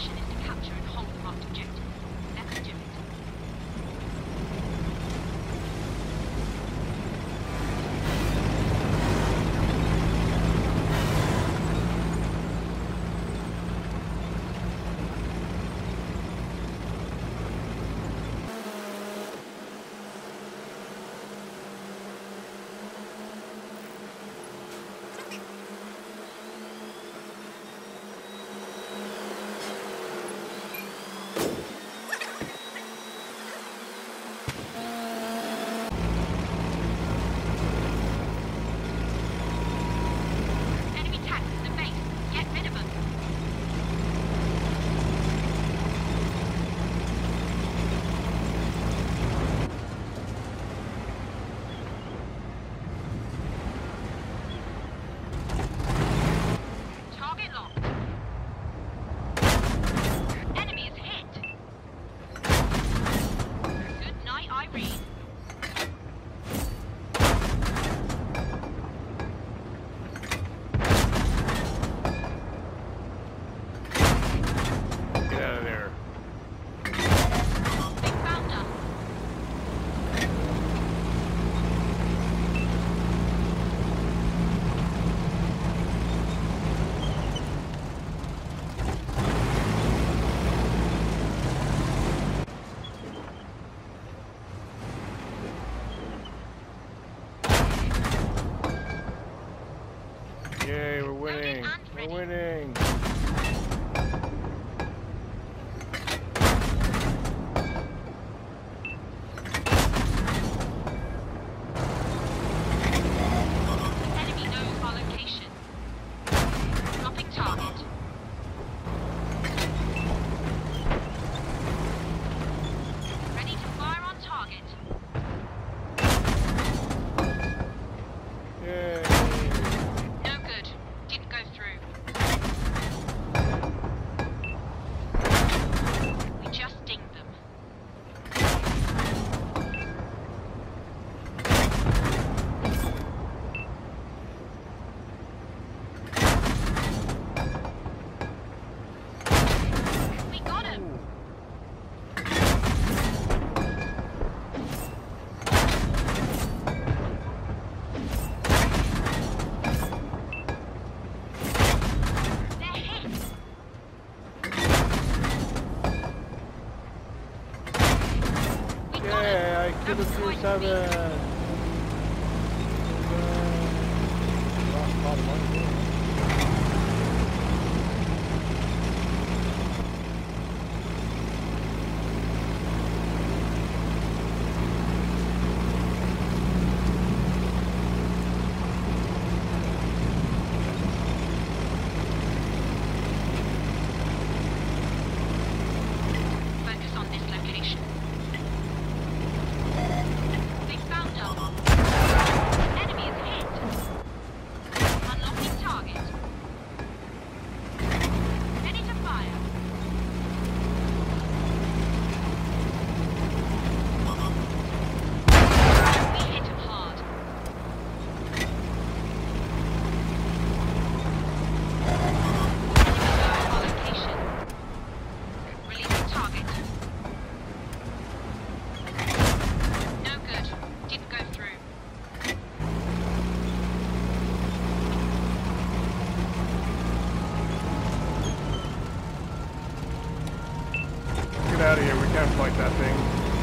mission is to capture and hold the marked objective. Let's do it. Yay, we're winning. We're winning. Enemy knows our location. Dropping target. Ready to fire on target. Yay. No good. Didn't go through. We just dinged them. We got him. They're hit. We got him. Yay, I killed a That was quite 7. Focus on this location. They found us. Enemy is hit. Unlocking target. Ready to fire. We hit him hard. Enemy knows our location. Releasing target. No good. Didn't go through. Get out of here, we can't fight that thing.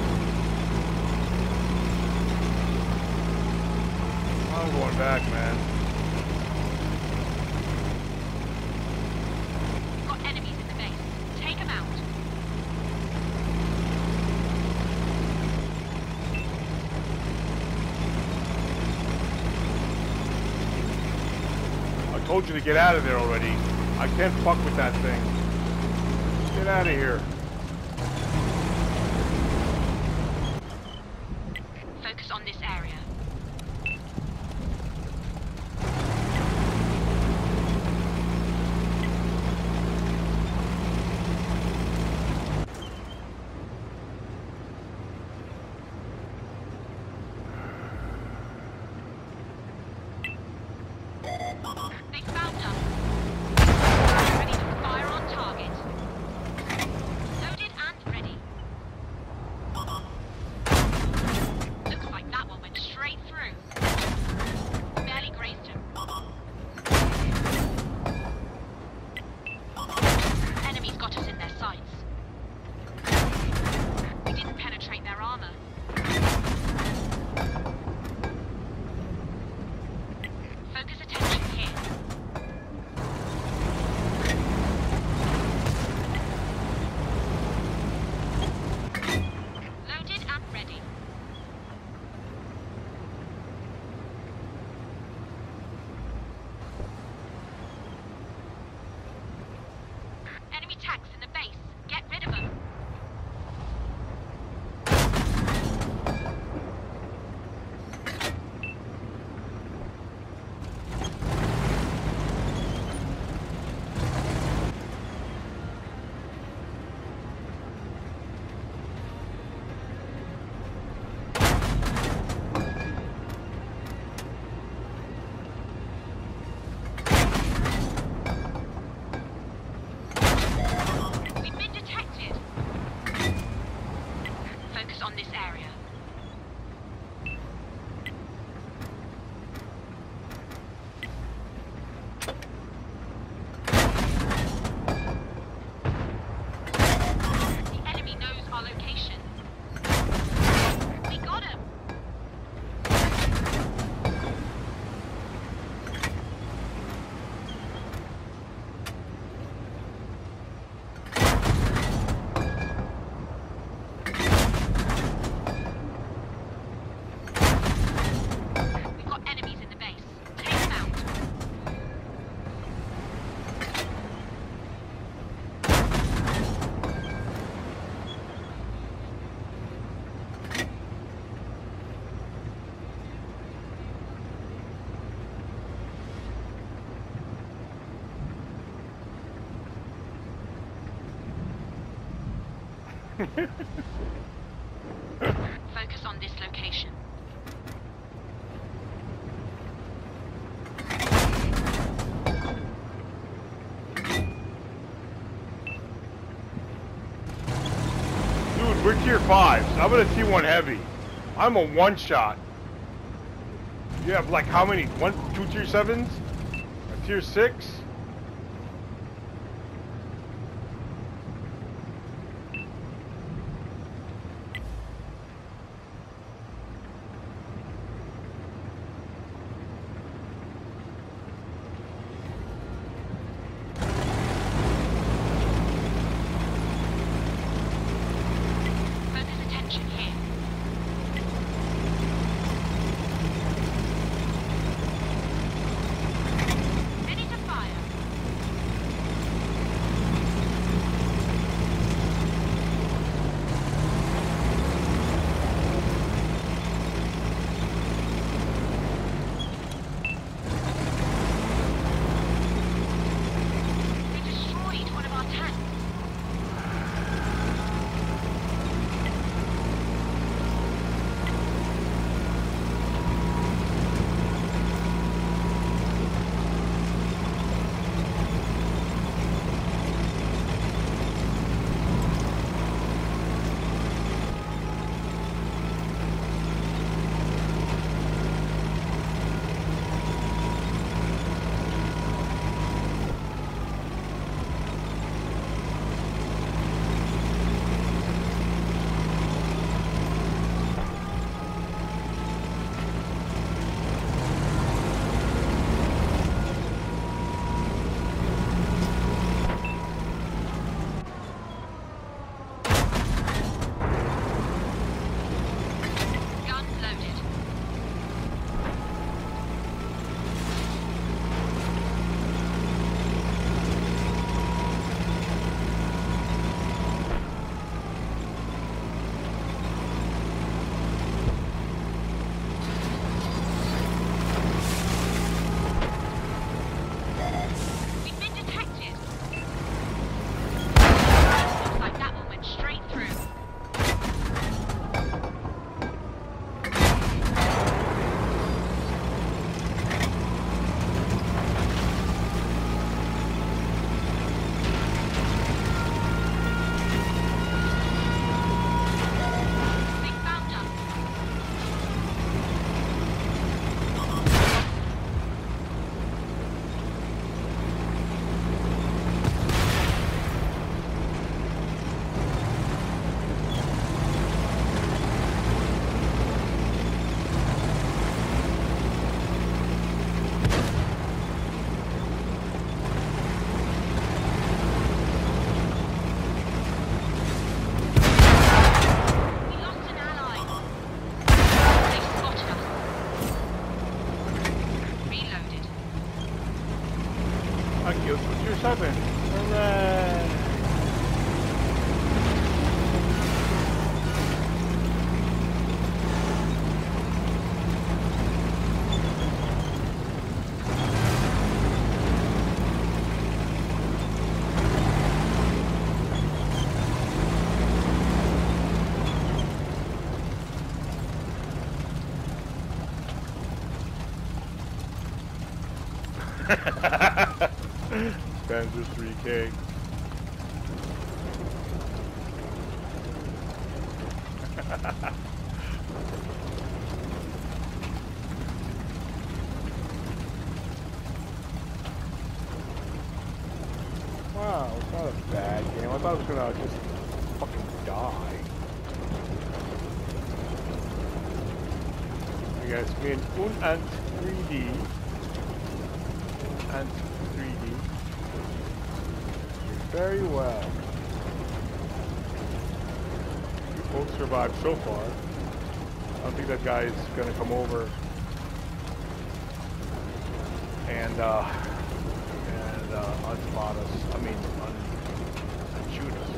I'm going back, man. Got enemies in the base. Take them out. I told you to get out of there already. I can't fuck with that thing. Get out of here. Focus on this area. They found us. Ready to fire on target. Focus on this location. Dude, we're tier 5s. I'm in a T1-Heavy. I'm a one-shot. You have like how many? 2 tier 7s? A tier 6? Focus attention here. Ready to fire. They destroyed one of our tanks. Gun loaded. We've been detected. Looks like that one went straight through. They found us. We lost an ally. They spotted us. Reloaded. I killed tier 7. Hooray! Spends his 3K. Wow, it's not a bad game. I thought it was gonna just fucking die. You guys, me and Ant 3D. And 3D. Very well. You both survived so far. I don't think that guy is gonna come over and unspot us. I mean, shoot us.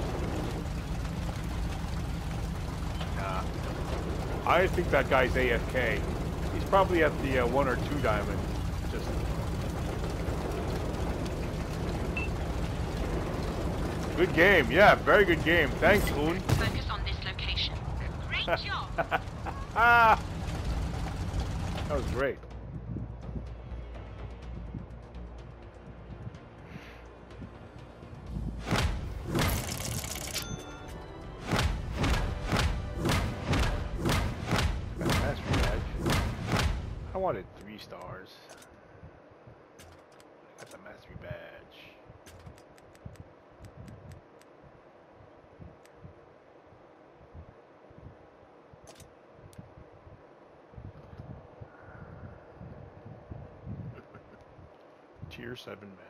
Nah. I think that guy's AFK. He's probably at the 1 or 2 diamond. Just Good game. Yeah, very good game. Thanks, Oon. Focus on this location. Great job. That was great. Mastery badge. I wanted 3 stars. I got the mastery badge. Tier 7 man.